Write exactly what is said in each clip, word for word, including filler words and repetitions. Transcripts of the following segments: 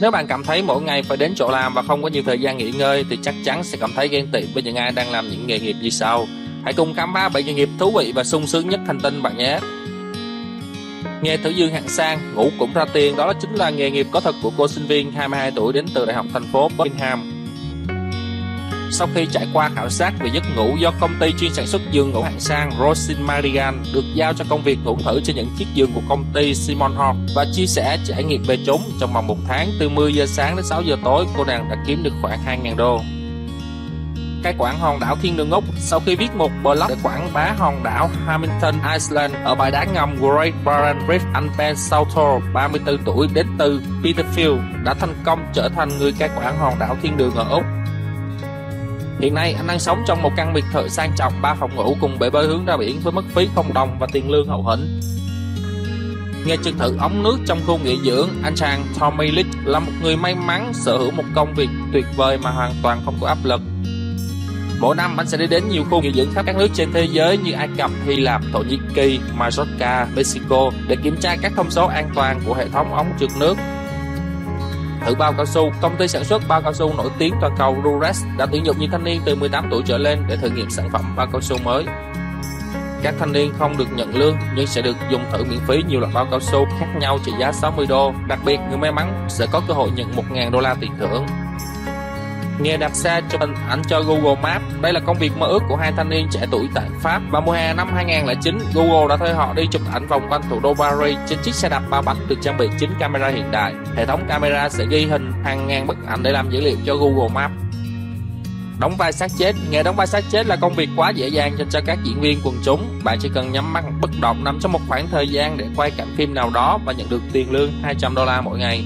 Nếu bạn cảm thấy mỗi ngày phải đến chỗ làm và không có nhiều thời gian nghỉ ngơi thì chắc chắn sẽ cảm thấy ghen tị với những ai đang làm những nghề nghiệp như sau. Hãy cùng khám phá bảy nghề nghiệp thú vị và sung sướng nhất hành tinh bạn nhé. Nghề thử dương hạng sang, ngủ cũng ra tiền, đó chính là nghề nghiệp có thật của cô sinh viên hai mươi hai tuổi đến từ Đại học thành phố Birmingham. Sau khi trải qua khảo sát về giấc ngủ do công ty chuyên sản xuất giường ngủ hạng sang Rosin Marigan được giao cho công việc ngủ thử trên những chiếc giường của công ty Simon Hall và chia sẻ trải nghiệm về chúng, trong vòng một tháng từ mười giờ sáng đến sáu giờ tối, cô nàng đã kiếm được khoảng hai nghìn đô. Cai quản hòn đảo thiên đường Úc. Sau khi viết một blog để quảng bá hòn đảo Hamilton Island ở bãi đá ngầm Great Barrier Reef, anh Ben Southall, ba mươi tư tuổi, đến từ Petersfield, đã thành công trở thành người cai quản hòn đảo thiên đường ở Úc. Hiện nay anh đang sống trong một căn biệt thự sang trọng ba phòng ngủ cùng bể bơi hướng ra biển với mức phí không đồng và tiền lương hậu hĩnh. Nghề trực thử ống nước trong khu nghỉ dưỡng. Anh chàng Tommy Leach là một người may mắn sở hữu một công việc tuyệt vời mà hoàn toàn không có áp lực. Mỗi năm anh sẽ đi đến nhiều khu nghỉ dưỡng khắp các nước trên thế giới như Ai Cập, Hy Lạp, Thổ Nhĩ Kỳ, Majorca, Mexico để kiểm tra các thông số an toàn của hệ thống ống trượt nước. Thử bao cao su. Công ty sản xuất bao cao su nổi tiếng toàn cầu Durex đã tuyển dụng những thanh niên từ mười tám tuổi trở lên để thử nghiệm sản phẩm bao cao su mới. Các thanh niên không được nhận lương nhưng sẽ được dùng thử miễn phí nhiều loại bao cao su khác nhau trị giá sáu mươi đô. Đặc biệt, người may mắn sẽ có cơ hội nhận một nghìn đô la tiền thưởng. Nghề đặt xe chụp hình ảnh cho Google Maps. Đây là công việc mơ ước của hai thanh niên trẻ tuổi tại Pháp. Vào mùa hè năm hai nghìn không trăm lẻ chín, Google đã thuê họ đi chụp ảnh vòng quanh thủ đô Paris trên chiếc xe đạp ba bánh được trang bị chín camera hiện đại. Hệ thống camera sẽ ghi hình hàng ngàn bức ảnh để làm dữ liệu cho Google Maps. Đóng vai xác chết. Nghề đóng vai xác chết là công việc quá dễ dàng dành cho các diễn viên quần chúng. Bạn chỉ cần nhắm mắt bất động nằm trong một khoảng thời gian để quay cảnh phim nào đó và nhận được tiền lương hai trăm đô la mỗi ngày.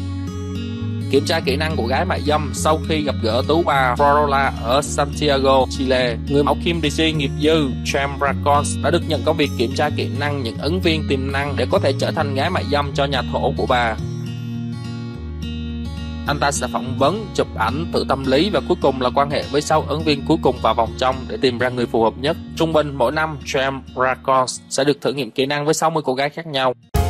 Kiểm tra kỹ năng của gái mại dâm. Sau khi gặp gỡ tú bà Florola ở Santiago, Chile, người mẫu Kim Dc nghiệp dư Chem Racons đã được nhận công việc kiểm tra kỹ năng những ứng viên tiềm năng để có thể trở thành gái mại dâm cho nhà thổ của bà. Anh ta sẽ phỏng vấn, chụp ảnh, thử tâm lý và cuối cùng là quan hệ với sáu ứng viên cuối cùng vào vòng trong để tìm ra người phù hợp nhất. Trung bình mỗi năm, Chem Racons sẽ được thử nghiệm kỹ năng với sáu mươi cô gái khác nhau.